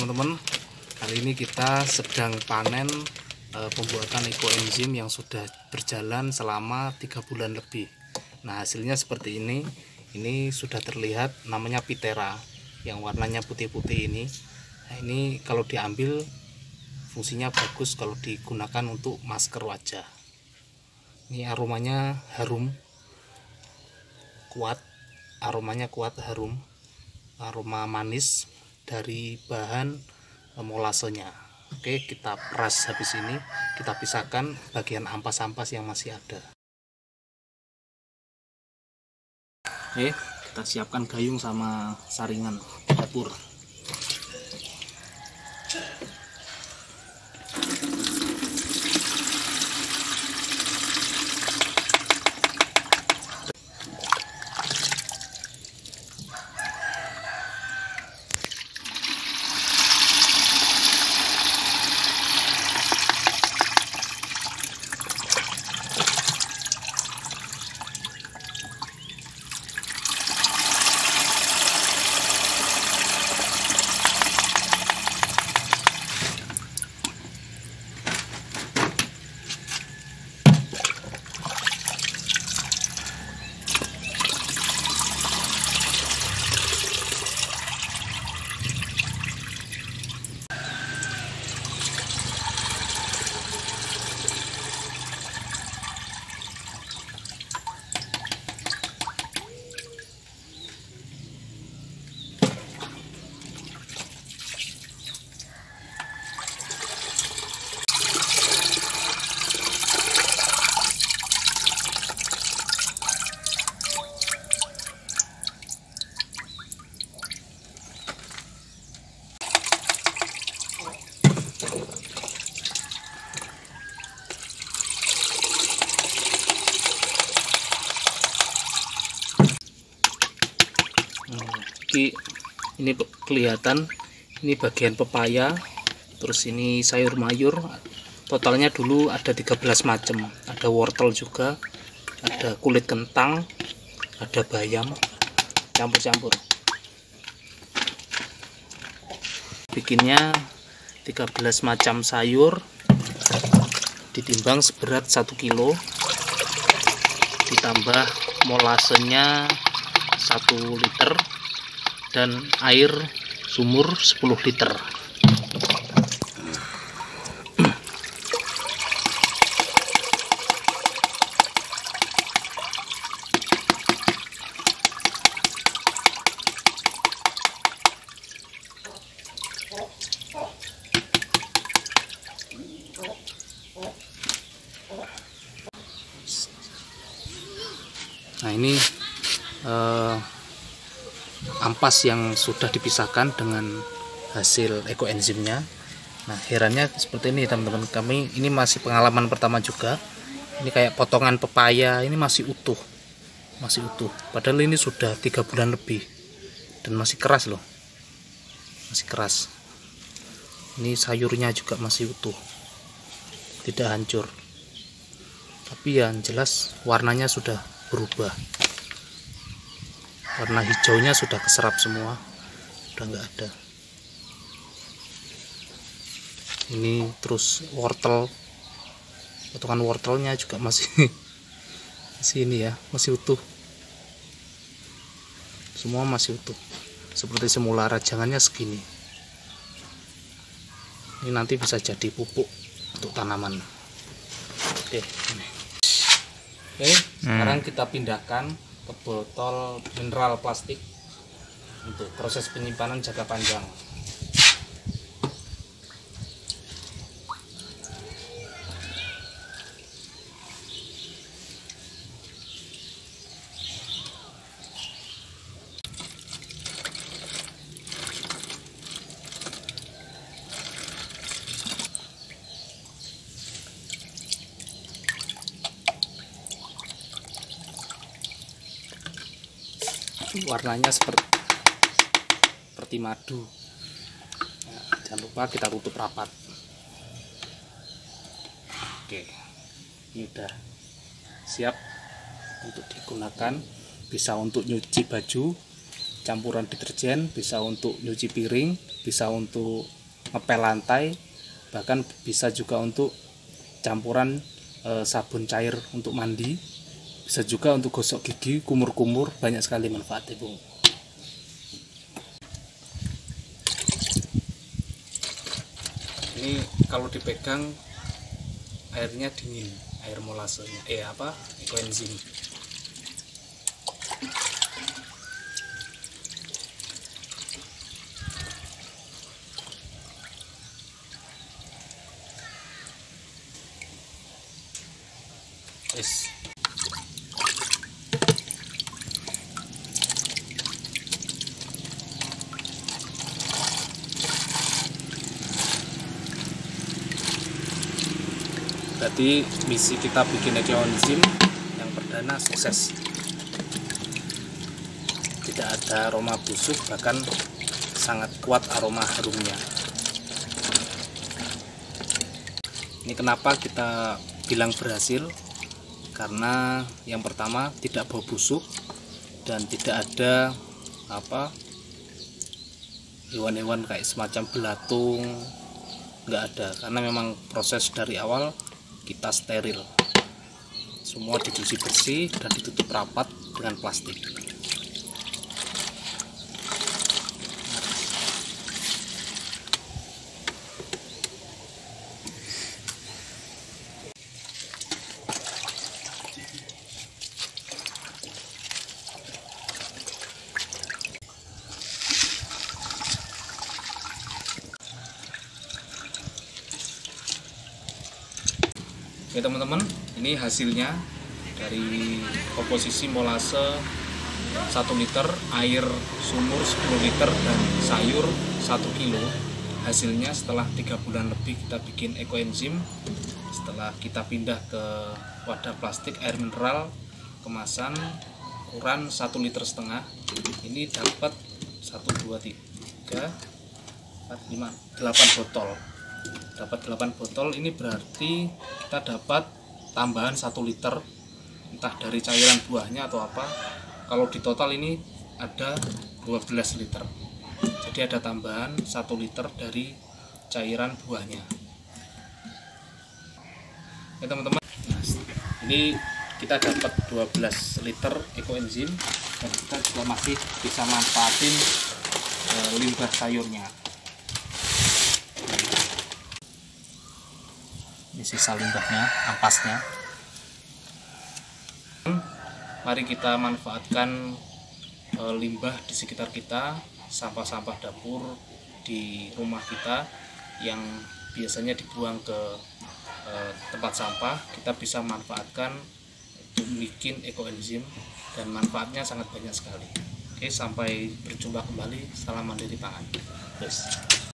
teman-teman, kali ini kita sedang panen pembuatan ekoenzim yang sudah berjalan selama 3 bulan lebih. Nah, hasilnya seperti ini. Ini sudah terlihat, namanya Pitera yang warnanya putih-putih ini. Nah, ini kalau diambil fungsinya bagus kalau digunakan untuk masker wajah. Ini aromanya harum, kuat, harum, aroma manis dari bahan molasenya. Oke, kita peras habis ini, kita pisahkan bagian ampas-ampas yang masih ada. Oke, kita siapkan gayung sama saringan dapur. Ini kelihatan, ini bagian pepaya, terus ini sayur mayur. Totalnya dulu ada 13 macam, ada wortel juga, ada kulit kentang, ada bayam, campur-campur. Bikinnya 13 macam sayur, ditimbang seberat 1 kilo, ditambah molasenya 1 liter dan air sumur 10 liter. Nah, ini ampas yang sudah dipisahkan dengan hasil ekoenzimnya. Nah, herannya seperti ini teman-teman, kami ini masih pengalaman pertama juga. Ini kayak potongan pepaya, ini masih utuh, padahal ini sudah 3 bulan lebih dan masih keras loh, masih keras. Ini sayurnya juga masih utuh, tidak hancur, tapi yang jelas warnanya sudah berubah. Warna hijaunya sudah keserap semua, udah nggak ada. Ini terus wortel, potongan wortelnya juga masih ini ya, masih utuh, semua masih utuh seperti semula. Rajangannya segini. Ini nanti bisa jadi pupuk untuk tanaman. Oke, ini. Oke, sekarang kita pindahkan ke botol mineral plastik untuk proses penyimpanan jangka panjang. Warnanya seperti madu. Nah, jangan lupa kita tutup rapat. Oke, ini udah siap untuk digunakan. Bisa untuk nyuci baju, campuran deterjen, bisa untuk nyuci piring, bisa untuk ngepel lantai, bahkan bisa juga untuk campuran sabun cair untuk mandi, bisa juga untuk gosok gigi, kumur-kumur, banyak sekali manfaatnya, Bung. Ini kalau dipegang airnya dingin, air molasenya, ekoenzim. Yes. Berarti misi kita bikin ekoenzim yang perdana sukses. Tidak ada aroma busuk, bahkan sangat kuat aroma harumnya. Ini kenapa kita bilang berhasil? Karena yang pertama tidak bau busuk dan tidak ada hewan-hewan kayak semacam belatung, nggak ada, karena memang proses dari awal kita steril, semua dicuci bersih dan ditutup rapat dengan plastik. Oke teman-teman, ini hasilnya dari komposisi molase 1 liter, air sumur 10 liter, dan sayur 1 kilo. Hasilnya setelah 3 bulan lebih kita bikin ekoenzim, setelah kita pindah ke wadah plastik air mineral kemasan ukuran 1,5 liter, ini dapat 1, 2, 3, 4, 5, 8 botol. Dapat 8 botol, ini berarti kita dapat tambahan 1 liter, entah dari cairan buahnya atau apa. Kalau di total ini ada 12 liter, jadi ada tambahan 1 liter dari cairan buahnya. Ya teman-teman, ini kita dapat 12 liter ekoenzim, dan kita juga masih bisa manfaatin limbah sayurnya. Ini sisa limbahnya, ampasnya. Mari kita manfaatkan limbah di sekitar kita, sampah-sampah dapur di rumah kita yang biasanya dibuang ke tempat sampah. Kita bisa manfaatkan untuk bikin ekoenzim, dan manfaatnya sangat banyak sekali. Oke, sampai berjumpa kembali. Salam mandiri pangan. Terus.